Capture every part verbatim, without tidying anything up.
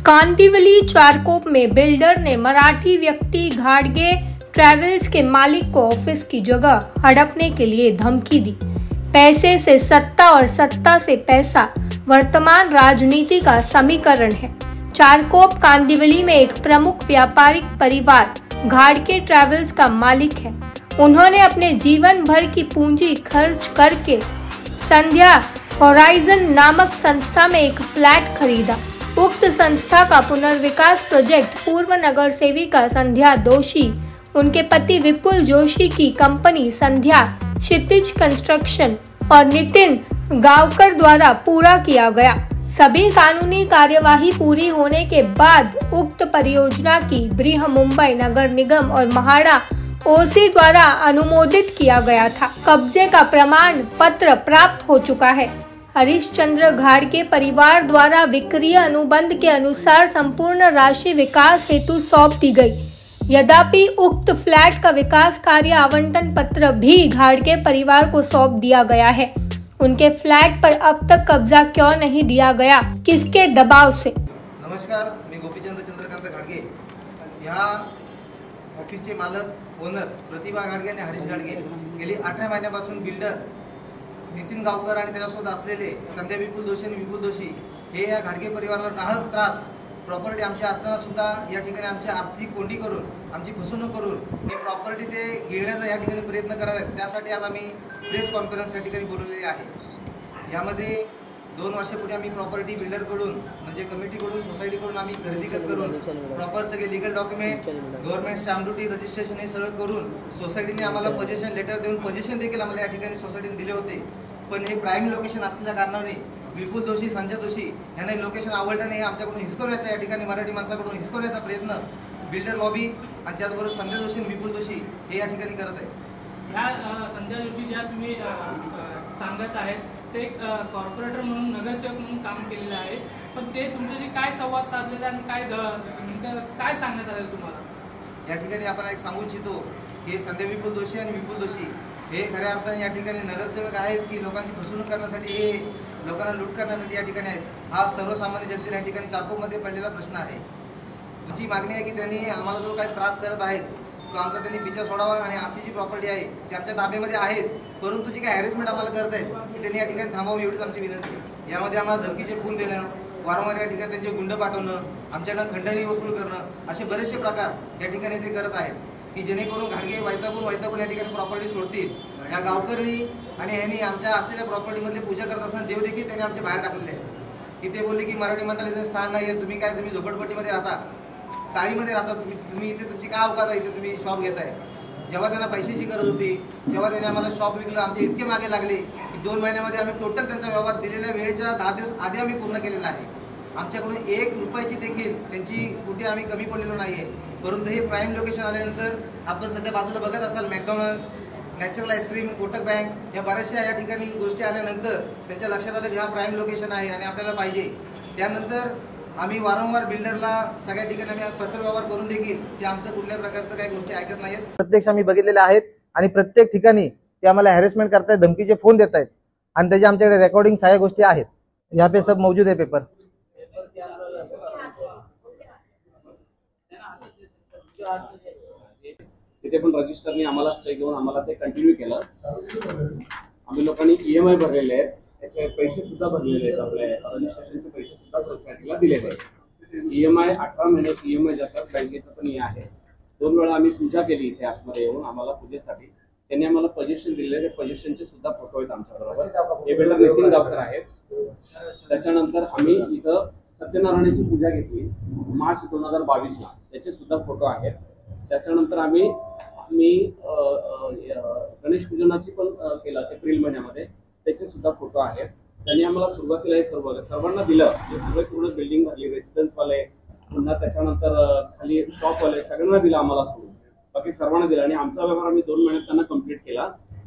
कांदिवली चारकोप में बिल्डर ने मराठी व्यक्ति घाटगे ट्रैवल्स के मालिक को ऑफिस की जगह हड़पने के लिए धमकी दी। पैसे से सत्ता और सत्ता से पैसा वर्तमान राजनीति का समीकरण है। चारकोप कांदिवली में एक प्रमुख व्यापारिक परिवार घाटगे ट्रैवल्स का मालिक है। उन्होंने अपने जीवन भर की पूंजी खर्च करके संध्या होराइजन नामक संस्था में एक फ्लैट खरीदा। उक्त संस्था का पुनर्विकास प्रोजेक्ट पूर्व नगर सेविका संध्या दोषी, उनके पति विपुल जोशी की कंपनी संध्या क्षितिज कंस्ट्रक्शन और नितिन गांवकर द्वारा पूरा किया गया। सभी कानूनी कार्यवाही पूरी होने के बाद उक्त परियोजना की बृह मुंबई नगर निगम और महाड़ा ओसी द्वारा अनुमोदित किया गया था। कब्जे का प्रमाण पत्र प्राप्त हो चुका है। हरिश्चंद्र घाटगे परिवार द्वारा विक्रय अनुबंध के अनुसार संपूर्ण राशि विकास हेतु सौंप दी गई। यद्यपि उक्त फ्लैट का विकास कार्य आवंटन पत्र भी घाटगे परिवार को सौंप दिया गया है। उनके फ्लैट पर अब तक कब्जा क्यों नहीं दिया गया, किसके दबाव से? नमस्कार, मी गोपीचंद चंद्रकांत घाटगे, या ऑफिसचे मालक ओनर प्रतिभा घाटगे आणि हरीश घाटगे गेली अठरा महिन्यापासून बिल्डर नितिन गावकर आणि त्याच्यासोबत असलेले संध्या विपुल दोषी आणि विपुल दोषी हे या घाटगे परिवाराला नाहक त्रास, प्रॉपर्टी आमची असताना सुद्धा या ठिकाणी आमची आर्थिक कोंडी करून, आमची फसवणूक करून ही प्रॉपर्टी ते घेण्याचा या ठिकाणी प्रयत्न करत आहेत। त्यासाठी आज आम्ही प्रेस कॉन्फरन्स या ठिकाणी बोलवलेली आहे। यामध्ये दोन वर्षापूर्वी आम्ही प्रॉपर्टी बिल्डरकडून म्हणजे कमिटीकडून सोसायटीकडून आम्ही खरेदी करून प्रॉपर सगळे legal document, government stamp duty, registration हे सगळं करून सोसायटीने आम्हाला पोझिशन लेटर देऊन पोझिशन देखील आम्हाला या ठिकाणी सोसायटीने दिले होते। पण हे प्राईम लोकेशन असल्याच्या कारणाने विपुल दोषी, संजय दोषी यांना लोकेशन आवडलं नाही। आमच्याकडून हिसकवण्याचा या ठिकाणी मराठी माणसाकडून हिसकवण्याचा प्रयत्न बिल्डर लॉबी आणि त्याचबरोबर संजय दोषी आणि विपुल दोषी हे या ठिकाणी करत आहेत। ह्या संजय दोषी ज्या तुम्ही सांगत आहेत ते कॉर्पोरेटर म्हणून, नगरसेवक म्हणून काम केलेलं आहे, पण ते तुमच्याशी काय संवाद साधलेला आणि काय काय सांगण्यात आलं तुम्हाला? या ठिकाणी आपण एक सांगू इच्छितो की संजय विपुल दोषी आणि विपुल दोषी हे खऱ्या अर्थाने या ठिकाणी नगरसेवक आहेत की लोकांची फसवणूक करण्यासाठी, हे लोकांना लूट करण्यासाठी या ठिकाणी आहेत। हा सर्वसामान्य जनतेला या ठिकाणी चारकोपमध्ये पडलेला प्रश्न आहे। तुमची मागणी आहे की त्यांनी आम्हाला जो काही त्रास करत आहेत तो आमचा त्यांनी पिछा सोडावा आणि आमची जी प्रॉपर्टी आहे ती आमच्या ताब्यामध्ये आहेच, परंतु जी काही हॅरेसमेंट आम्हाला करत आहेत ती त्यांनी या ठिकाणी थांबावी एवढीच आमची विनंती आहे। यामध्ये आम्हाला धमकीचे फोन देणं, वारंवार या ठिकाणी त्यांचे गुंड पाठवणं, आमच्याकडनं खंडणी वसूल करणं, असे बरेचसे प्रकार या ठिकाणी ते करत आहेत की जेणेकरून घाटगे वैतागून वैतागून या ठिकाणी प्रॉपर्टी सोडतील। या गावकरी आणि ह्यांनी आमच्या असलेल्या प्रॉपर्टीमधले पूजा करत असताना देव देखील त्यांनी आमचे बाहेर टाकलेले आहे की ते बोलले की मराठी मंडळाचं स्थान नाही आहे, तुम्ही काय तुम्ही झोपडपट्टीमध्ये राहता, चाळीमध्ये राहता, तुम्ही तुम्ही इथे तुमची काय अवकात आहे, इथे तुम्ही शॉप घेताय। जेव्हा त्यांना पैशाची गरज होती तेव्हा त्यांनी आम्हाला शॉप विकलं, आमचे इतके मागे लागले की दोन महिन्यामध्ये आम्ही टोटल त्यांचा व्यवहार दिलेल्या वेळेच्या दहा दिवस आधी आम्ही पूर्ण केलेला आहे। आमच्याकडून एक रुपयाची देखील त्यांची कुठे आम्ही कमी पडलेलो नाही आहे। परंतु हे प्राईम लोकेशन आल्यानंतर आपण सध्या बाजूला बघत असाल McDonald's, natural ice cream, Kotak bank या बऱ्याचशा या ठिकाणी गोष्टी आल्यानंतर त्यांच्या लक्षात आलं की हा प्राईम लोकेशन आहे आणि आपल्याला पाहिजे। त्यानंतर आम्ही वारंवार बिल्डरला सगळ्या ठिकाणी आम्ही पत्र व्यवहार करून देखील की आमचं कुठल्या प्रकारचं काही गोष्टी ऐकत नाहीत। प्रत्यक्ष आम्ही बघितलेल्या आहेत आणि प्रत्येक ठिकाणी ते आम्हाला हॅरेसमेंट करतायत, धमकीचे फोन देत आहेत आणि त्याच्या आमच्याकडे रेकॉर्डिंग सगळ्या गोष्टी आहेत। यहाँ पे सब मौजूद है पेपर। तिथे पण रजिस्टरने आम्हाला स्टे घेऊन आम्हाला ते कंटिन्यू केलं। आम्ही लोकांनी ईएमआय भरलेले आहेत, त्याचे पैसे सुद्धा भरलेले आहेत, आपले रजिस्ट्रेशनचे पैसे सुद्धा सोसायटीला दिलेले आहेत। ईएमआय अठरा महिन्यात ईएमआय जातात, बँकेचं पण हे आहे। दोन वेळा आम्ही पूजा केली इथे आतमध्ये येऊन आम्हाला पूजेसाठी, त्यांनी आम्हाला पोझिशन दिलेले, पोझिशनचे सुद्धा फोटो आहेत आमच्याबरोबर। हे बिल्डर नितिन गावकर आहेत। त्याच्यानंतर आम्ही इथं सत्यनारायणाची पूजा घेतली मार्च दोन हजार बावीस ला, त्याचे सुद्धा फोटो आहेत। त्याच्यानंतर आम्ही मी गणेश पूजनाची पण केलं एप्रिल महिन्यामध्ये, त्याचे सुद्धा फोटो आहेत। त्यांनी आम्हाला सुरुवातीला हे सर्व सर्वांना दिलं, हे सगळे पूर्ण बिल्डिंग भरली, रेसिडेन्सवाले पुन्हा त्याच्यानंतर खाली शॉपवाले सगळ्यांना दिलं आम्हाला सोडून, बाकी सर्वांना दिलं आणि आमचा व्यवहार आम्ही दोन महिन्यात त्यांना कम्प्लीट केला।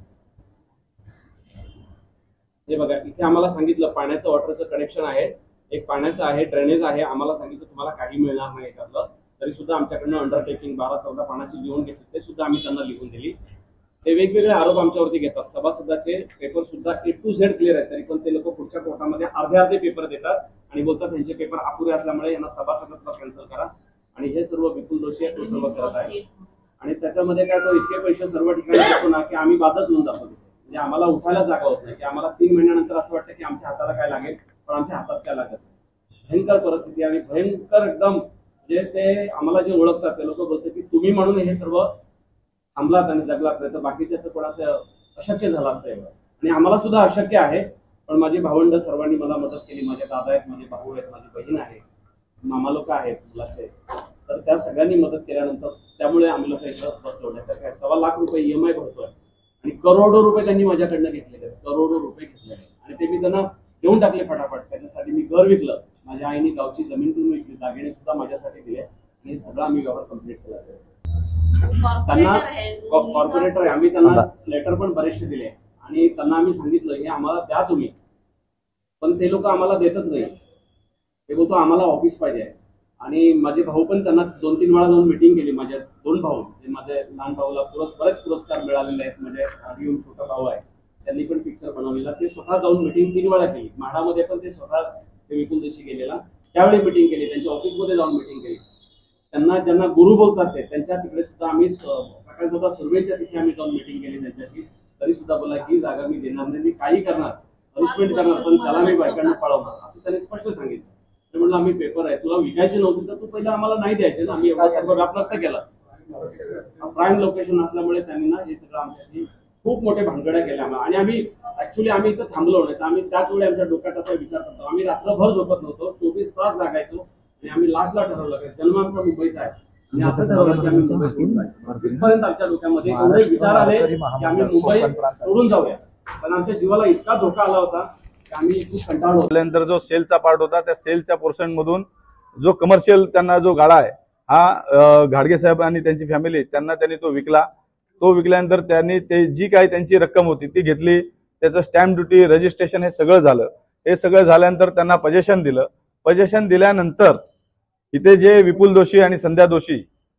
हे बघा इथे आम्हाला सांगितलं पाण्याचं वॉटरचं कनेक्शन आहे, एक पाण्याचं आहे, ड्रेनेज आहे, आम्हाला सांगितलं तुम्हाला काही मिळणार नाही याच्यातलं, तरी सुद्धा आमच्याकडनं अंडरटेकिंग बारा चौदा पाण्याची लिहून घेतली, ते सुद्धा आम्ही त्यांना लिहून दिली। ते वेगवेगळे आरोप आमच्यावरती घेतात, सभासदाचे पेपर सुद्धा ए टू झेड क्लिअर आहे, तरी पण ते लोक पुढच्या कोर्टामध्ये अर्धे अर्धे पेपर देतात आणि बोलतात त्यांचे पेपर अपुरे असल्यामुळे यांना सभासदत्व कॅन्सल करा, आणि हे सर्व विपुल दोषी तो सर्व करत आहे. आणि त्याच्यामध्ये काय तो इतके पैसे सर्व ठिकाणी देतो ना की आम्ही बादच होऊन जातो. म्हणजे आम्हाला उठायला जागा होत नाही की आम्हाला तीन महिन्यानंतर असं वाटतं की आमच्या हाताला काय लागेल, पण आमच्या हातात काय लागत. भयंकर परिस्थिती आणि भयंकर एकदम, म्हणजे ते आम्हाला जे ओळखतात ते लोक बोलतात की तुम्ही म्हणून हे सर्व थांबलात आणि जगलात, नाही तर बाकीच्याचं कोणाचं अशक्य झालं असतं एवढं. आणि आम्हाला सुद्धा अशक्य आहे, पण माझी भावंड सर्वांनी मला मदत केली. माझे दादा आहेत, माझे भाऊ आहेत, माझी बहीण आहे, मामा लोक आहेत, मुलाचे, तर त्या सगळ्यांनी मदत केल्यानंतर त्यामुळे आम्ही लोक इथं बसलो. नाही तर काय सव्वा लाख रुपये ई एम आय भरतोय आणि करोडो रुपये त्यांनी माझ्याकडनं घेतलेले आहेत, करोडो रुपये घेतलेले. आणि ते मी त्यांना देऊन टाकले फटाफट. त्याच्यासाठी मी घर विकलं, माझ्या आईने गावची जमीन पण विकली, दागिने सुद्धा माझ्यासाठी दिले, आणि हे सगळं आम्ही व्यवहार कम्प्लीट केला. त्यांना कॉर्पोरेटर आहे, आम्ही त्यांना लेटर पण बरेचसे दिले आणि त्यांना आम्ही सांगितलं हे आम्हाला द्या तुम्ही, पण ते लोक आम्हाला देतच नाही. ते बोलतो आम्हाला ऑफिस पाहिजे. आणि माझे भाऊ पण त्यांना दोन तीन वेळा जाऊन मिटिंग केली. माझे दोन भाऊ, माझ्या लहान भाऊला पुरस् बरेच पुरस्कार मिळालेले आहेत, म्हणजे हरिओम छोटा भाऊ आहे, त्यांनी पण पिक्चर बनवलेला, ते स्वतः जाऊन मिटिंग तीन वेळा केली. म्हाडामध्ये पण ते स्वतः ते विपुल दोषी गेलेला, त्यावेळी मिटिंग केली, त्यांच्या ऑफिसमध्ये जाऊन मिटिंग केली. त्यांना ज्यांना गुरु बोलतात ते त्यांच्या तिकडे सुद्धा आम्ही सकाळी सुद्धा सर्वेच्या तिथे आम्ही जाऊन मिटिंग केली त्यांच्याशी. तरी सुद्धा बोला ही जागा मी देणार नाही, मी काही करणार, पनिशमेंट करणार, पण त्याला मी बायकांना पळवणार, असं त्यांनी स्पष्ट सांगितलं. ते म्हणलं आम्ही पेपर आहे, तुला विकायचे नव्हते तर तू पहिला आम्हाला नाही द्यायचे ना, आम्ही एवढा सर्व व्याप नसता केला. प्राईम लोकेशन असल्यामुळे त्यांनी ना हे सगळं आमच्याशी खूप मोठे भानगड्या केल्या आम्हाला. आणि आम्ही ऍक्च्युली आम्ही इथं थांबलो नाही तर आम्ही त्याच वेळी आमच्या डोक्यात असा विचार करतो, आम्ही रात्रभर झोपत नव्हतो, चोवीस तास जागायचो. आणि आम्ही लास्टला ठरवलं की जन्म आमचा मुंबईचा आहे, आणि असं ठरवलं की आम्ही मुंबई सोडून जायचं. इथपर्यंत आमच्या डोक्यामध्ये एवढे विचार आले की आम्ही मुंबई सोडून जाऊया, पण आमच्या जीवाला इतका धोका आला होता की आम्ही खूप कंटाळलो. त्यानंतर जो सेलचा पार्ट होता त्या सेलच्या पोर्शन मधून जो कमर्शियल त्यांना जो गाळा आहे हा घाडगे साहेब आणि त्यांची फॅमिली त्यांना त्यांनी तो विकला. तो विकल्यानंतर त्यांनी ते जी काही त्यांची रक्कम होती ती घेतली, त्याचं स्टॅम्प ड्युटी रजिस्ट्रेशन हे सगळं झालं. हे सगळं झाल्यानंतर त्यांना पजेशन दिलं. पजेशन दिल्यानंतर इथे जे विपुल दोषी आणि संध्या दोषी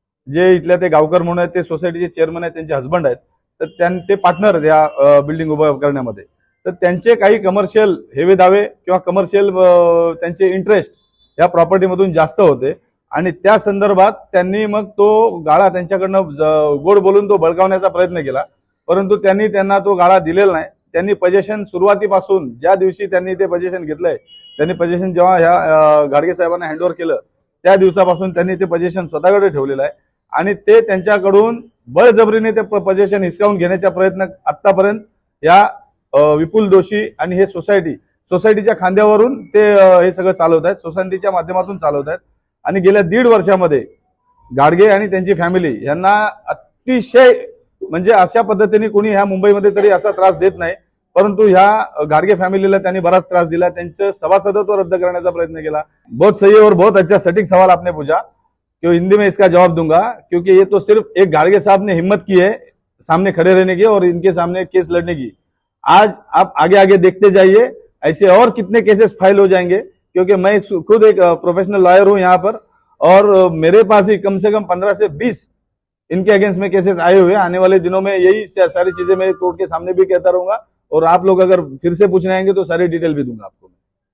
जे इथल्या ते गावकर म्हणून आहेत, ते सोसायटीचे चेअरमन आहेत, त्यांचे हजबंड आहेत, तर त्यां ते पार्टनर आहेत या बिल्डिंग उभं करण्यामध्ये. तर त्यांचे काही कमर्शियल हेवे दावे किंवा कमर्शियल त्यांचे इंटरेस्ट या प्रॉपर्टीमधून जास्त होते, आणि त्या संदर्भात त्यांनी मग तो गाळा त्यांच्याकडनं गोड बोलून तो बळकावण्याचा प्रयत्न केला. परंतु त्यांनी त्यांना तो गाळा दिलेला नाही. त्यांनी पजेशन सुरुवातीपासून ज्या दिवशी त्यांनी ते पजेशन घेतलंय, त्यांनी पजेशन जेव्हा ह्या घाडगे साहेबांना हँडओव्हर केलं त्या दिवसापासून त्यांनी ते पजेशन स्वतःकडे ठेवलेलं आहे, आणि ते त्यांच्याकडून बळजबरीने ते पजेशन हिसकावून घेण्याचा प्रयत्न आतापर्यंत या विपुल दोषी आणि हे सोसायटी सोसायटीच्या खांद्यावरून ते हे सगळं चालवत आहेत, सोसायटीच्या माध्यमातून चालवत आहेत. आणि गेल्या दीड वर्षामध्ये घाडगे आणि त्यांची फॅमिली यांना अतिशय म्हणजे अशा पद्धतीने कोणी ह्या मुंबईमध्ये तरी असा त्रास देत नाही, परंतु ह्या घाडगे फॅमिलीला त्यांनी बराच त्रास दिला. त्यांचं सभासदत्व रद्द करण्याचा प्रयत्न केला. बहुत सही और बहुत अच्छा सटीक सवाल आपने पूछा, क्यों हिंदी में इसका जवाब दूंगा, क्योंकि ये तो सिर्फ एक घाडगे साहब ने हिम्मत की है सामने खड़े रहने की और इनके सामने केस लड़ने की. आज आप आगे आगे देखते जाइए, ऐसे और कितने केसेस फाइल हो जाएंगे, क्योंकि मैं खुद एक प्रोफेशनल लॉयर हूं यहाँ पर, और मेरे पास ही कम से कम पंद्रह से बीस इनके अगेंस्ट में केसेस आए हुए. आने वाले दिनों में यही सारी चीजें मैं कोर्ट के सामने भी कहता रहूंगा, और आप लोग अगर फिर से पूछने आएंगे तो सारी डिटेल भी दूंगा आपको.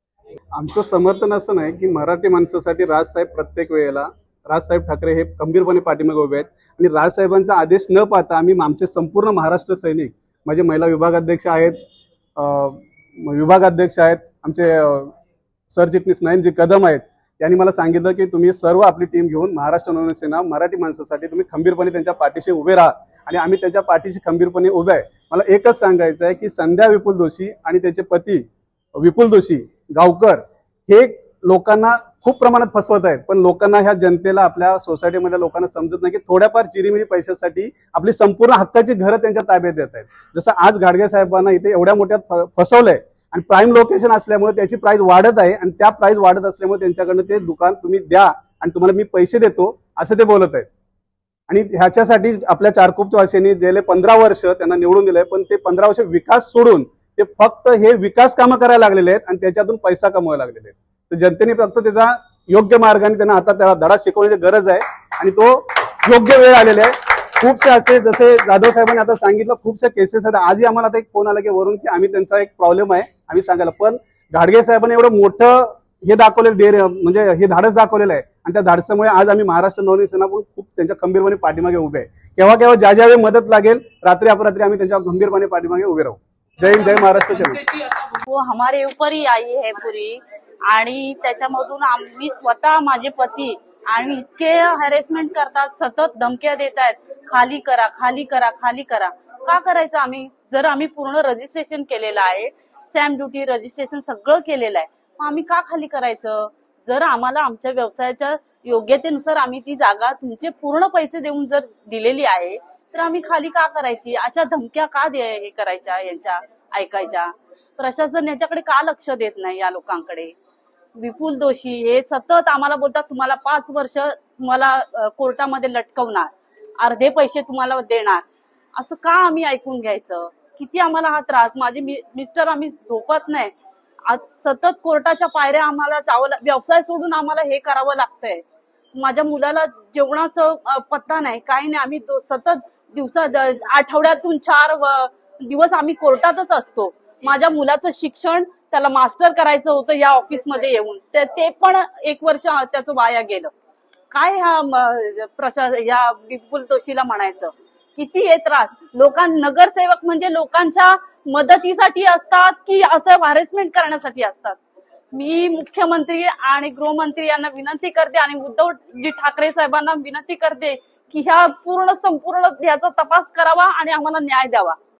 आमचं समर्थन असं नाही की मराठी माणसासाठी राजसाहेब प्रत्येक वेळेला राजसाहेब ठाकरे हे खंबीरपणे पाठीमागे उभे आहेत, आणि राजसाहेबांचा आदेश न पाहता आम्ही आमचे संपूर्ण महाराष्ट्र सैनिक, माझे महिला विभागाध्यक्ष आहेत, विभागाध्यक्ष आहेत, आमचे सरचिटणीस नयनजी कदम आहेत, यांनी मला सांगितलं की तुम्ही सर्व आपली टीम घेऊन महाराष्ट्र नवसेना मराठी माणसासाठी तुम्ही खंबीरपणे त्यांच्या पाठीशी उभे राहा, आणि आम्ही त्यांच्या पाठीशी खंबीरपणे उभे आहे. मला एकच सांगायचं आहे की संध्या विपुल दोषी आणि त्याचे पती विपुल दोषी गावकर हे लोकांना खूप प्रमाणात फसवत आहेत, पण लोकांना ह्या जनतेला आपल्या सोसायटीमधल्या लोकांना समजत नाही की थोड्याफार चिरीमिरी पैशासाठी आपली संपूर्ण हक्काची घरं त्यांच्या ताब्यात देत आहेत. जसं आज घाडगे साहेबांना इथे एवढ्या मोठ्यात फसवलंय, आणि प्राईम लोकेशन असल्यामुळे त्याची प्राइस वाढत आहे, आणि त्या प्राइस वाढत असल्यामुळे त्यांच्याकडनं ते दुकान तुम्ही द्या आणि तुम्हाला मी पैसे देतो असं ते बोलत आहेत. आणि ह्याच्यासाठी आपल्या चारकोपवासियांनी गेले पंधरा वर्ष त्यांना निवडून दिलंय, पण ते पंधरा वर्ष विकास सोडून ते फक्त हे विकास कामं करायला लागलेले आहेत आणि त्याच्यातून पैसा कमवायला लागलेले आहेत. तर जनतेने फक्त त्याचा योग्य मार्गाने त्यांना आता त्याला धडा शिकवण्याची गरज आहे, आणि तो योग्य वेळ आलेला आहे. खूपसे असे जसे जाधव साहेबांनी आता सांगितलं खूपसे केसेस आहेत. आजही आम्हाला आता एक फोन आला की वरून की आम्ही त्यांचा एक प्रॉब्लेम आहे आम्ही सांगायला, पण घाडगे साहेबांनी एवढं मोठं हे दाखवलेलं डेअर म्हणजे हे धाडस दाखवलेलं आहे आणि त्या धाडसामुळे आज आम्ही महाराष्ट्र नवनिर्माण सेना पण खूप त्यांच्या खंबीरपणे पाठीमागे उभे आहे. केव्हा केव्हा ज्या ज्यावेळी मदत लागेल रात्री अपरात्री आम्ही त्यांच्या गंभीरपणे पाठीमागे उभे राहू. जय हिंद, जय महाराष्ट्र. जनतेची आता वो हमारे ऊपर ही आई है पुरी आणि त्याच्यामधून आम्ही स्वतः माझे पती आणि इतके हॅरेसमेंट करतात, सतत धमक्या देत आहेत, खाली करा खाली करा खाली करा. का करायचं आम्ही? जर आम्ही पूर्ण रजिस्ट्रेशन केलेलं आहे, स्टॅम्प ड्युटी रजिस्ट्रेशन सगळं केलेलं आहे, मग आम्ही का खाली करायचं? जर आम्हाला आमच्या व्यवसायाच्या योग्यतेनुसार आम्ही ती जागा तुमचे पूर्ण पैसे देऊन जर दिलेली आहे तर आम्ही खाली का करायची? अशा धमक्या का दे हे करायच्या, यांच्या ऐकायच्या? प्रशासन याच्याकडे का लक्ष देत नाही या लोकांकडे? विपुल दोषी हे सतत आम्हाला बोलतात तुम्हाला पाच वर्ष तुम्हाला कोर्टामध्ये लटकवणार, अर्धे पैसे तुम्हाला देणार. असं का आम्ही ऐकून घ्यायचं? किती आम्हाला हा त्रास. माझे मिस्टर आम्ही झोपत नाही, आज सतत कोर्टाच्या पायऱ्या आम्हाला जावं, व्यवसाय सोडून आम्हाला हे करावं लागतंय. माझ्या मुलाला जेवणाचं पत्ता नाही, काही नाही. आम्ही सतत दिवसा आठवड्यातून चार दिवस आम्ही कोर्टातच असतो. माझ्या मुलाचं शिक्षण त्याला मास्टर करायचं होतं या ऑफिसमध्ये येऊन, ते पण एक वर्ष त्याचं वाया गेलं. काय ह्या प्रशा या विपुल दोषीला म्हणायचं? किती हे त्रास. लोकां नगरसेवक म्हणजे लोकांच्या मदतीसाठी असतात की असं हॅरेसमेंट करण्यासाठी असतात? मी मुख्यमंत्री आणि गृहमंत्री यांना विनंती करते आणि उद्धवजी ठाकरे साहेबांना विनंती करते की ह्या पूर्ण संपूर्ण याचा तपास करावा आणि आम्हाला न्याय द्यावा.